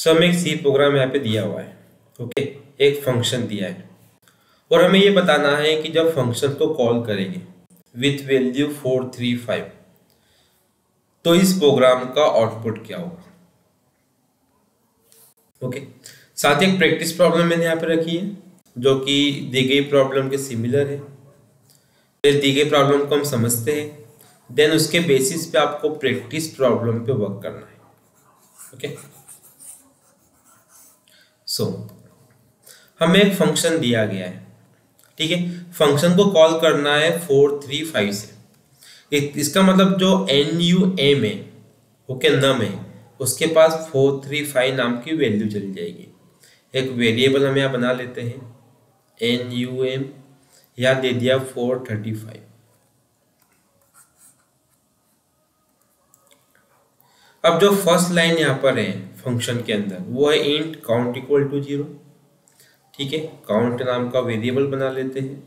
सो हमें एक C program यहाँ पे दिया हुआ है। ओके, एक फंक्शन दिया है और हमें ये बताना है कि जब फंक्शन को कॉल करेंगे विथ वैल्यू 435 तो इस प्रोग्राम का आउटपुट क्या होगा। ओके, साथ ही एक प्रैक्टिस प्रॉब्लम मैंने यहाँ पे रखी है जो कि दी गई प्रॉब्लम के सिमिलर है। फिर दी गई प्रॉब्लम को हम समझते हैं, देन उसके बेसिस पे आपको प्रैक्टिस प्रॉब्लम पे वर्क करना है। ओके, सो हमें एक फंक्शन दिया गया है, ठीक है। फंक्शन को कॉल करना है 435 से। इसका मतलब जो NUM है, ओके, नम है, उसके पास 435 नाम की वैल्यू चली जाएगी। एक वेरिएबल हम यहाँ बना लेते हैं, NUM, यहाँ दे दिया 435। अब जो फर्स्ट लाइन यहाँ पर है फंक्शन के अंदर वो है इंट काउंट इक्वल टू 0, ठीक है। काउंट नाम का वेरिएबल बना लेते हैं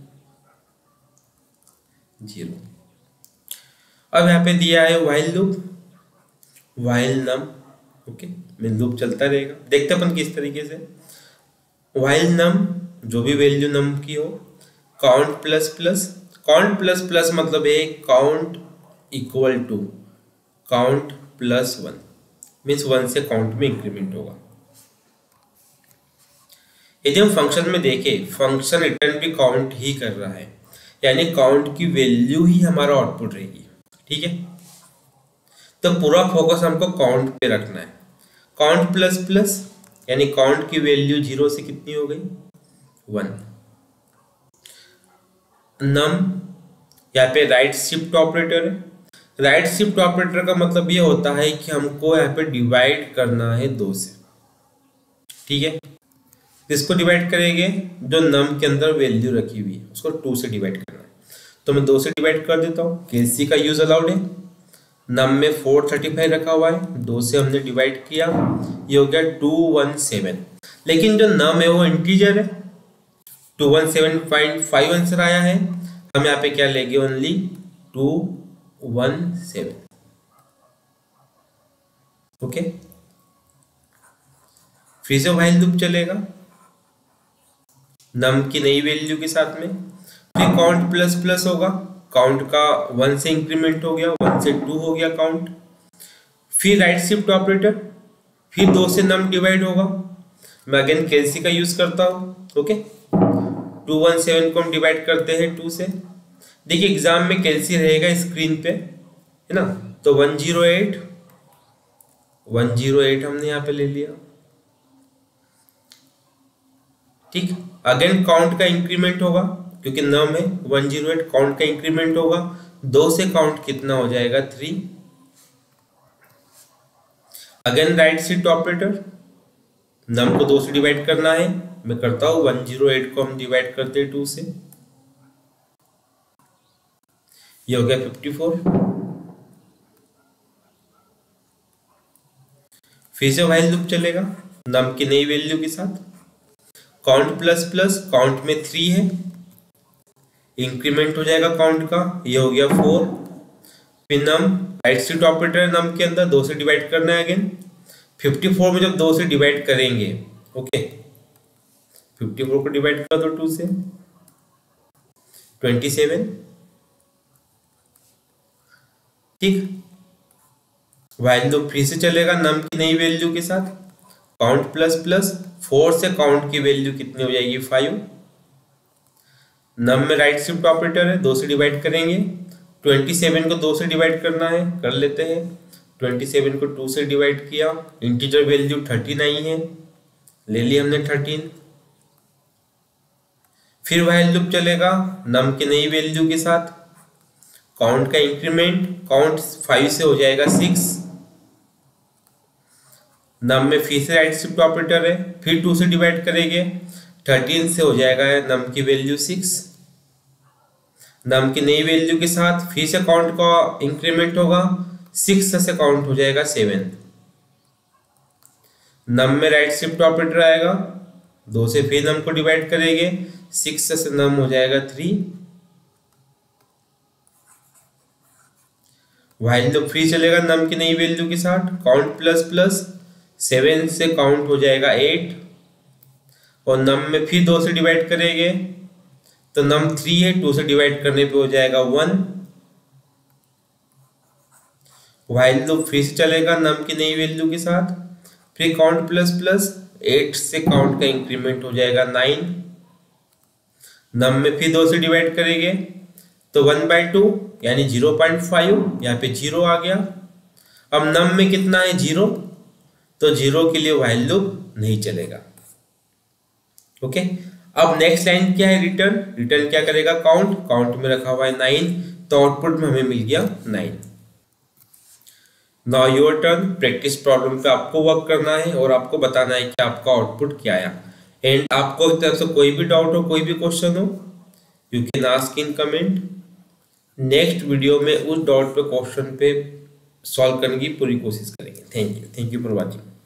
0। अब यहाँ पे दिया है while loop, while num, okay, में लूप चलता रहेगा। देखते अपन किस तरीके से। व्हाइल नम, जो भी वैल्यू नम की हो, count plus plus, count plus plus मतलब है count equal to count plus 1, means 1 से काउंट में इंक्रीमेंट होगा। यदि हम फंक्शन में देखें, फंक्शन रिटर्न भी काउंट ही कर रहा है, यानी काउंट की वैल्यू ही हमारा आउटपुट रहेगी, ठीक है। तो पूरा फोकस हमको काउंट पे रखना है। काउंट प्लस प्लस यानी काउंट की वैल्यू 0 से कितनी हो गई, 1। नम, यहाँ पे राइट शिफ्ट ऑपरेटर है। राइट शिफ्ट ऑपरेटर का मतलब ये होता है कि हमको यहाँ पे डिवाइड करना है 2 से, ठीक है। इसको डिवाइड करेंगे, जो नम के अंदर वैल्यू रखी हुई है उसको 2 से डिवाइड करना है। तो मैं 2 से डिवाइड कर देता हूँ, कैलसी का यूज अलाउड है। नम में 435 रखा हुआ है, 2 से हमने डिवाइड किया, ये हो गया 217। लेकिन जो नम है वो इंटीजर है, 217.5 आंसर आया है। हम यहाँ पे क्या लेंगे, ओनली 217। ओके, फिर से व्हाइल लूप चलेगा नम की नई वैल्यू के साथ में। फिर काउंट प्लस प्लस होगा, काउंट का 1 से इंक्रीमेंट हो गया, 1 से 2 हो गया काउंट। फिर राइट शिफ्ट ऑपरेटर, फिर 2 से नम डिवाइड होगा। मैं अगेन कैलसी का यूज करता हूँ। ओके, 217 को हम डिवाइड करते हैं 2 से। देखिए एग्जाम में कैलसी रहेगा स्क्रीन पे, है ना। तो 108 हमने यहाँ पे ले लिया, ठीक। अगेन काउंट का इंक्रीमेंट होगा क्योंकि नम है, 108 काउंट का इंक्रीमेंट होगा, 2 से काउंट कितना हो जाएगा, 3। Again right shift operator, num को 2 से डिवाइड करना है, मैं करता हूं। 108 को हम डिवाइड करते हैं 2 से, ये हो गया 54। फिर से व्हाइल लूप चलेगा नम की नई वैल्यू के साथ। काउंट प्लस प्लस, काउंट में 3 है, इंक्रीमेंट हो जाएगा काउंट का, ये हो गया 4। फिर num, right shift operator num के अंदर 2 से डिवाइड करना है अगेन। 54 में जब 2 से डिवाइड करेंगे, ओके, 54 को डिवाइड कर दो 2 से, 27, ठीक। व्हाइल लूप फिर से चलेगा नम की नई वैल्यू के साथ। काउंट प्लस प्लस, 4 से काउंट की वैल्यू कितनी हो जाएगी, 5। नम में राइट शिफ्ट ऑपरेटर है, 2 से डिवाइड करेंगे। 27 को 2 से डिवाइड करना है, कर लेते हैं। 27 को 2 से डिवाइड किया, इंटीजर वैल्यू 13 आई है, ले लिया हमने 13। फिर व्हाइल लूप चलेगा नम की नई वैल्यू के साथ। काउंट का इंक्रीमेंट, काउंट 5 से हो जाएगा 6। नम में फिर से राइट शिफ्ट ऑपरेटर है, फिर 2 से डिवाइड करेंगे, 13 से हो जाएगा नम की वैल्यू 6। नम की नई वैल्यू के साथ फिर से काउंट का इंक्रीमेंट होगा, 6 से काउंट हो जाएगा 7। नम में राइट शिफ्ट ऑपरेटर आएगा, 2 से फिर नम को डिवाइड करेंगे, 6 से नम हो जाएगा 3। व्हाइल लूप फिर चलेगा नम की नई वैल्यू के साथ। काउंट प्लस प्लस, 7 से काउंट हो जाएगा 8 और नम में फिर 2 से डिवाइड करेंगे तो नम 3 है, 2 से डिवाइड करने पे हो जाएगा 1। व्हाइल लूप फिर से चलेगा नम की नई वैल्यू के साथ, फिर काउंट प्लस प्लस 8 से काउंट का इंक्रीमेंट हो जाएगा 9। नम में फिर 2 से डिवाइड करेंगे तो 1/2 यानी 0.5, यहाँ पे 0 आ गया। अब नम में कितना है 0, तो 0 के लिए व्हाइल लूप नहीं चलेगा। ओके, अब नेक्स्ट लाइन क्या है, रिटर्न। रिटर्न क्या करेगा, काउंट। काउंट में रखा हुआ है 9, तो आउटपुट में हमें मिल गया 9। Now your turn. Practice problem पे आपको वर्क करना है और आपको बताना है कि आपका आउटपुट क्या आया। एंड आपको इस तरफ से कोई भी डाउट हो, कोई भी क्वेश्चन हो, you can ask in comment. Next video में उस डाउट पे क्वेश्चन पे सॉल्व करने की पूरी कोशिश करेंगे। Thank you for watching.